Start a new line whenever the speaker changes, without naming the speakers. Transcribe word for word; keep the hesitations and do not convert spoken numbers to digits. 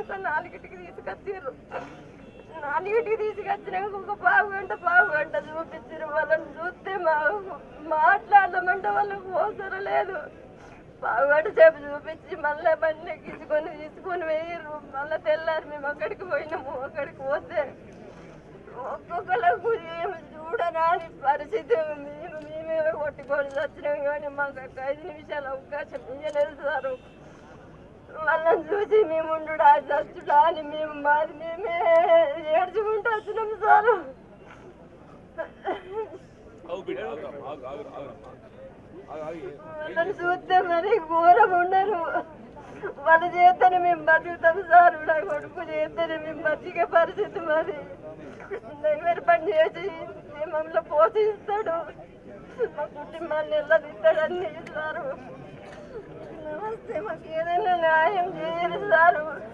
ఒక నాలుగింటికి తీసుకొచ్చారు. నాలుగింటికి తీసుకొచ్చినాక ఒక పావు గంట పావు గంట చూపించారు. వాళ్ళని చూస్తే మా మాట్లాడమంటే వాళ్ళకు అవసరం లేదు. పావు గంట సేపు చూపించి మళ్ళీ బండి తీసుకొని తీసుకొని వేయరు. మళ్ళీ తెల్లారు మేము అక్కడికి పోయినాము. అక్కడికి పోతే ఒక్కొక్కరికి ఏమి చూడరాని పరిస్థితి ఉంది. మేమే కొట్టుకొని వచ్చినాం కానీ మాకు ఐదు నిమిషాల అవకాశం ఇయ్యలేదు సారు. వాళ్ళని చూసి మేము ఉండుడా చచ్చుడా అని మేము మాది మేమే ఏడ్చుకుంటూ వచ్చినాం సారు. వాళ్ళని చూస్తే మరి ఘోరం ఉండరు. వాళ్ళు చేస్తేనే మేము బతుకుతాం సార్. నా కొడుకు చేస్తేనే మేము బతికే పరిస్థితి మరి. డ్రైవర్ పని చేసి మమ్మల్ని పోషిస్తాడు. మా కుటుంబాన్ని నిలదీస్తాడు అన్ని సారు. నమస్తే, మాకు ఏదైనా న్యాయం చేయాలి సారు.